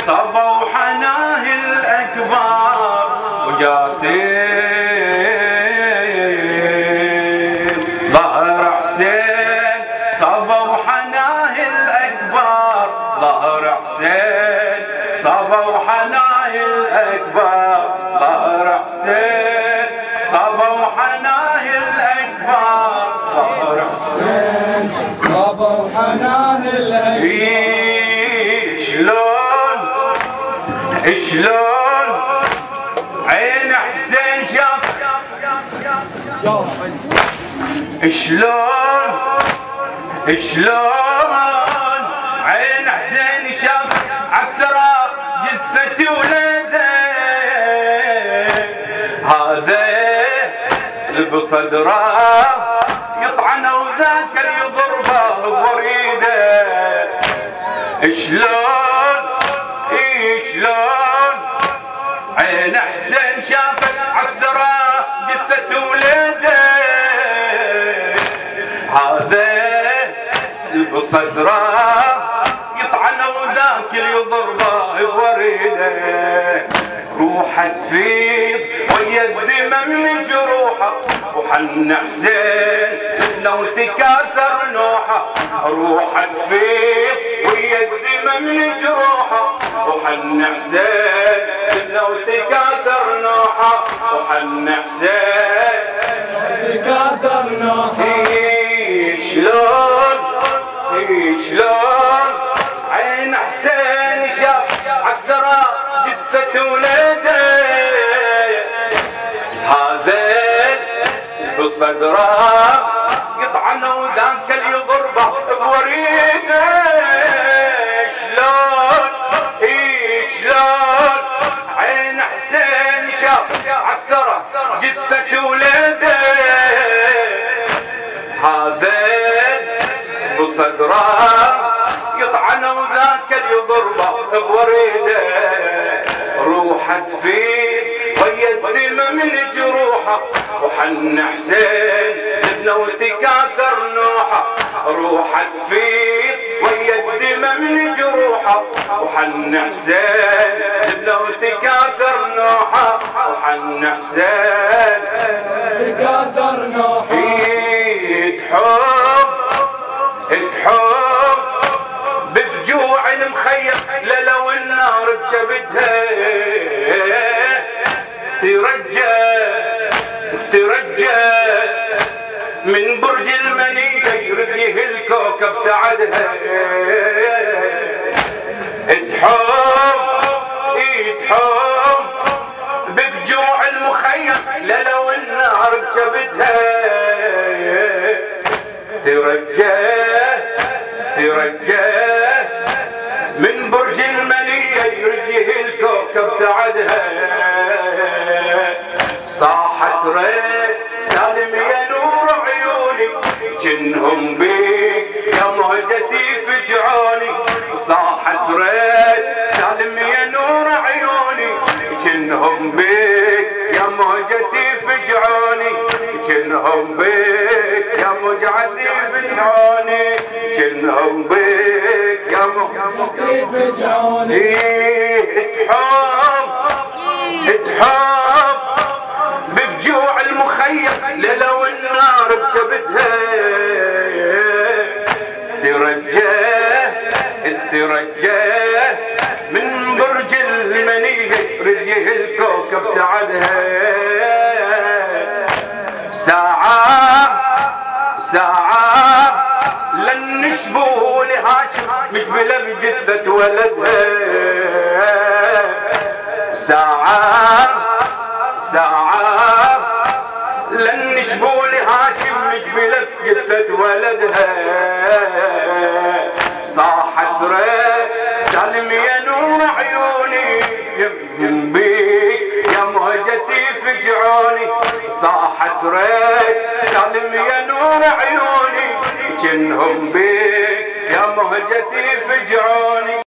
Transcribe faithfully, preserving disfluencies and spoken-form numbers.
صبوا حناه الأكبر وجاسين ظهر حسين صبوا حناه الأكبر ظهر حسين صبوا حناه الأكبر ظهر حسين صبوا حناه الأكبر ظهر حسين صبوا حناه الأكبر. شلون شلون عين حسين شاف شلون شلون عين حسين شاف عالثرى جثة ولده هذا بصدره يطعنه وذاك اللي يضربه بوريده شلون شلون عين حسين شافت عالثرى جثة ولده هذا بصدره يطعنه وذاك اللي يضربه بوريده روحه تفيض ويا الدمى من جروحه وحن حسين لو تكاثر نوحه روحه تفيض ويا الدمى من جروحه وحن حسين لو تكاثر نوحه وحن حسين تكاثر نوحه. شلون شلون عين حسين شاف عالثرى جثة ولده هذا بصدره يطعنه وذاك اللي يضربه بوريده شلون شلون عين حسين شاف عالثرى جثة ولده هذا بصدره يطعنه وذاك اللي يضربه بوريده روحه تفيض ويا الدمى من جروحه وحن حسين ابنه وتكاثر نوحه روحه تفيض ويا الدمى من جروحه وحن حسين ابنه وتكاثر نوحه وحن حسين تكاثر نوحه. تحب تحب بفجوع المخيم للو النار بجبدها ترجى ترجى من برج المنية يرجيه الكوكب سعدها تحب تحب بفجوع المخيم للو النار بجبدها ترجى ترجى من برج المنية يرجيه الكوكب سعدها صاحت ريت سالم يا نور عيوني جنهم بيك يا مهجتي فجعوني صاحت ريت سالم يا نور عيوني جنهم بيك يا مهجتي فجعوني جنهم بيك يا مهجتي فجعوني جنهم بيك يا مهجتي فجعوني. تحب تحب بفجوع المخيم للو النار بجبدها ترجاه ترجاه من برج المنية رجيه الكوكب سعدها ساعة ساعة لن نشبه لهاشم مجبلة بجثة ولدها ساعة ساعة لن نشبه لهاشم مجبلة بجثة ولدها صاحت ريت سالم يا نور عيوني يمكن بيك يا مهجتي فجعوني صاحت ريت سالم يا نور عيوني جنهم بيك يا مهجتي فجعوني.